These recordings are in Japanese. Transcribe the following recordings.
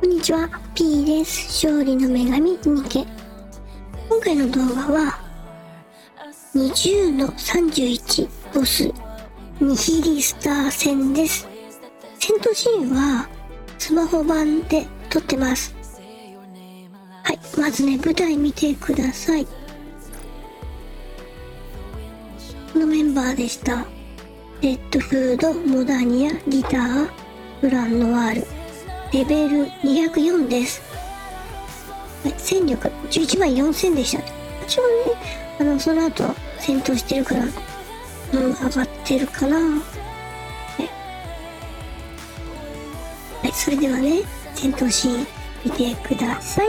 こんにちは、P です。勝利の女神ニケ。今回の動画は20の31ボスニヒリスター戦です。戦闘シーンはスマホ版で撮ってます。はい、まずね、舞台見てください。このメンバーでした。レッドフード、モダニア、ギター、ブランノワール。レベル204です。はい、戦力11万4000でしたね。一応ね、その後戦闘してるから、上がってるかな。はい、それではね、戦闘シーン見てください。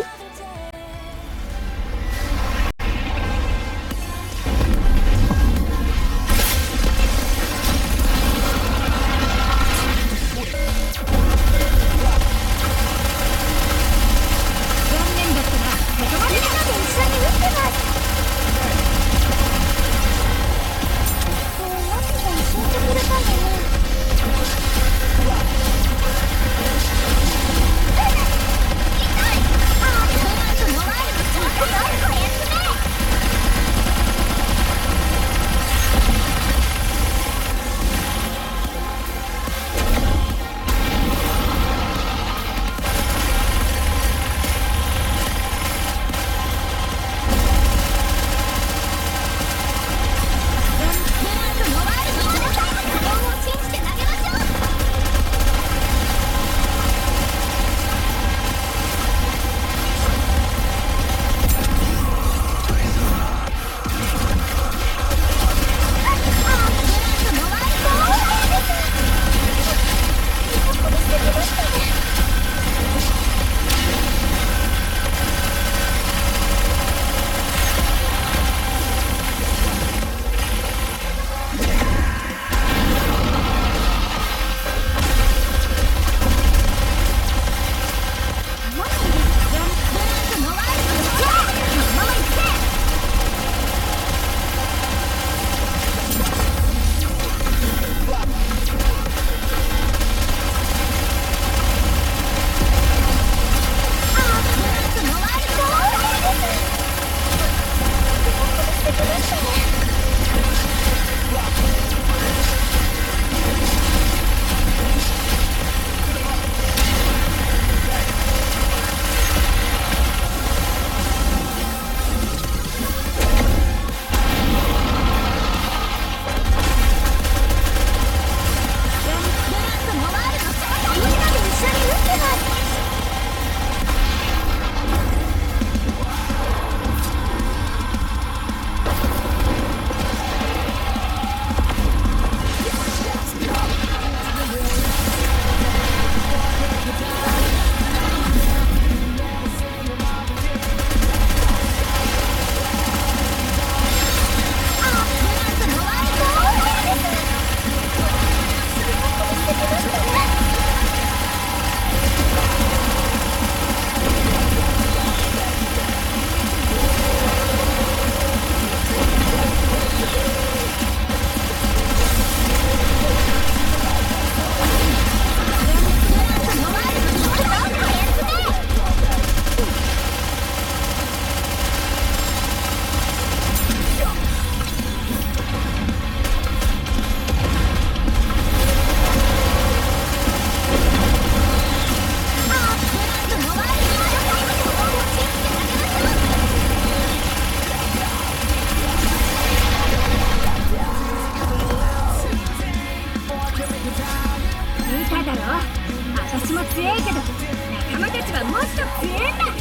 私も強いけど仲間たちはもっと強いんだ。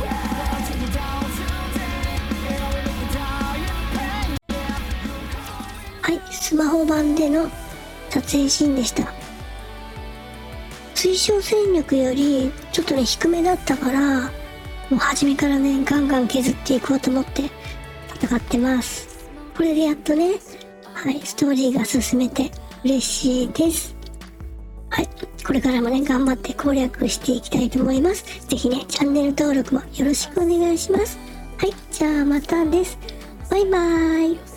はい、スマホ版での撮影シーンでした。推奨戦力よりちょっとね低めだったから、もう初めからねガンガン削っていこうと思って戦ってます。これでやっとね、はい、ストーリーが進めて嬉しいです。はい、これからもね頑張って攻略していきたいと思います。ぜひねチャンネル登録もよろしくお願いします。はい、じゃあまたです。バイバーイ。